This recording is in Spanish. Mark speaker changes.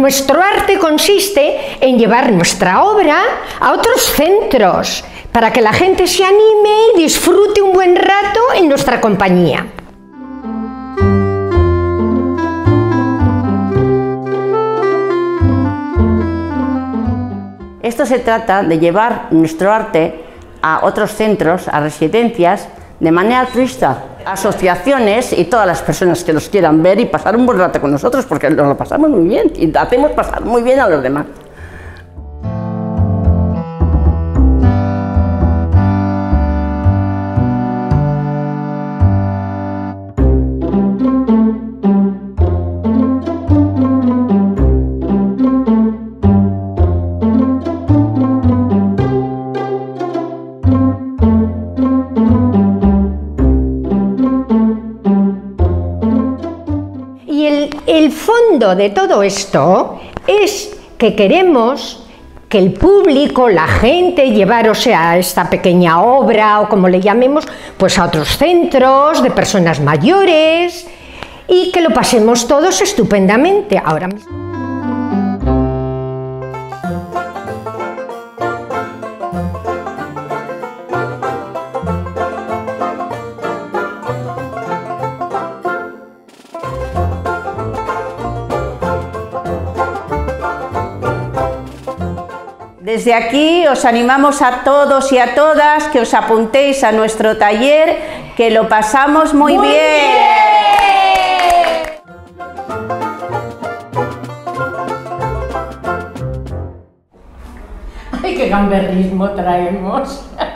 Speaker 1: Nuestro arte consiste en llevar nuestra obra a otros centros, para que la gente se anime y disfrute un buen rato en nuestra compañía.
Speaker 2: Esto se trata de llevar nuestro arte a otros centros, a residencias, de manera altruista, asociaciones y todas las personas que los quieran ver y pasar un buen rato con nosotros, porque nos lo pasamos muy bien y hacemos pasar muy bien a los demás.
Speaker 1: El fondo de todo esto es que queremos que el público, la gente, llevaros a esta pequeña obra o como le llamemos, pues a otros centros de personas mayores y que lo pasemos todos estupendamente ahora mismo.
Speaker 2: Desde aquí os animamos a todos y a todas que os apuntéis a nuestro taller, que lo pasamos muy bien.
Speaker 1: ¡Ay, qué gamberrismo traemos!